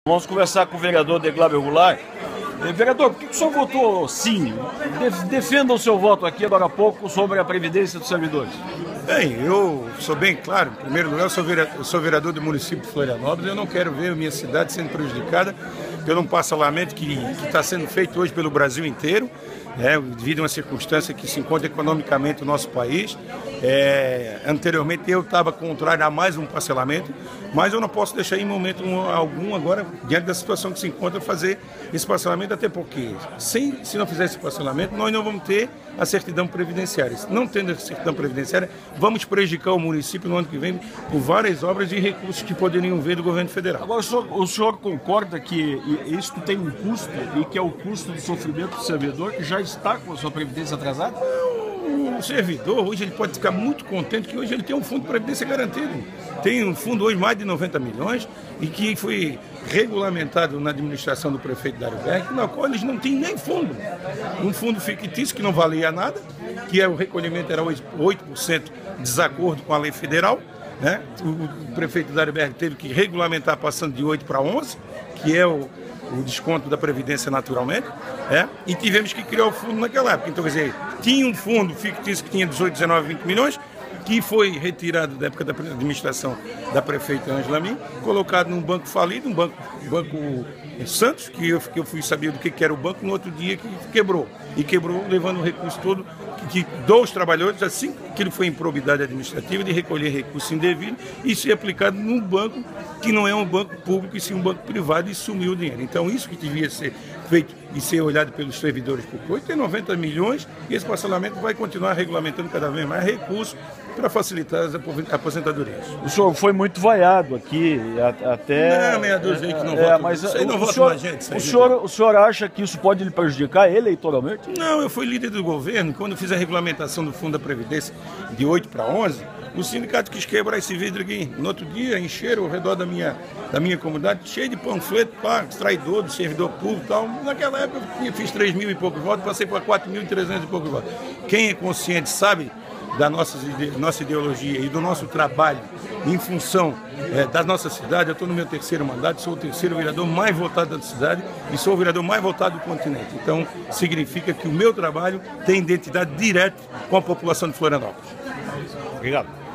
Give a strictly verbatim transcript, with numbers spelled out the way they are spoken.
Vamos conversar com o vereador Deglávio Goulart. Vereador, por que o senhor votou sim? Defenda o seu voto aqui agora há pouco sobre a Previdência dos Servidores. Bem, eu sou bem claro. Em primeiro lugar, eu sou vereador, eu sou vereador do município de Florianópolis. Eu não quero ver a minha cidade sendo prejudicada pelo um parcelamento que está sendo feito hoje pelo Brasil inteiro, né, devido a uma circunstância que se encontra economicamente no nosso país. É, anteriormente eu estava contrário a mais um parcelamento, mas eu não posso deixar em momento algum agora, diante da situação que se encontra, fazer esse parcelamento, até porque sem, se não fizer esse parcelamento, nós não vamos ter a certidão previdenciária. Não tendo a certidão previdenciária, vamos prejudicar o município no ano que vem por várias obras e recursos que poderiam vir do governo federal. Agora, o senhor, o senhor concorda que isso tem um custo e que é o custo do sofrimento do servidor que já está com a sua previdência atrasada? O servidor, hoje, ele pode ficar muito contente que hoje ele tem um fundo de previdência garantido. Tem um fundo hoje mais de noventa milhões e que foi regulamentado na administração do prefeito Dário Berg, na qual eles não têm nem fundo. Um fundo fictício que não valia nada, que é, o recolhimento era oito por cento de desacordo com a lei federal, né? O, o prefeito Dário Berg teve que regulamentar passando de oito para onze, que é o o desconto da Previdência naturalmente, é, e tivemos que criar o fundo naquela época. Então, quer dizer, tinha um fundo fictício que tinha dezoito, dezenove, vinte milhões, que foi retirado da época da administração da prefeita Ângela Min, colocado num banco falido, um banco, banco Santos, que eu, que eu fui saber do que, que era o banco, no outro dia que quebrou. E quebrou levando o recurso todo, que, que dos trabalhadores, assim que ele foi improbidade administrativa, de recolher recurso indevido e ser aplicado num banco que não é um banco público, e sim um banco privado, e sumiu o dinheiro. Então, isso que devia ser feito e ser olhado pelos servidores públicos, tem noventa milhões, e esse parcelamento vai continuar regulamentando cada vez mais recursos para facilitar as aposentadorias. O senhor foi muito vaiado aqui, até... Não, meia dúzia aí que não é, vota. mas Isso aí não o vota senhor, na gente. Isso aí, o, senhor, o senhor acha que isso pode lhe prejudicar eleitoralmente? Não, eu fui líder do governo. Quando eu fiz a regulamentação do Fundo da Previdência de oito para onze, o sindicato quis quebrar esse vidro aqui. No outro dia, encheram ao redor da minha, da minha comunidade, cheio de panfleto, pá, traidor do servidor público e tal. Naquela época eu fiz três mil e poucos votos, passei para quatro mil e trezentos e poucos votos. Quem é consciente sabe da nossa, nossa ideologia e do nosso trabalho em função é, da nossa cidade. Eu estou no meu terceiro mandato, sou o terceiro vereador mais votado da cidade e sou o vereador mais votado do continente. Então, significa que o meu trabalho tem identidade direta com a população de Florianópolis. Obrigado.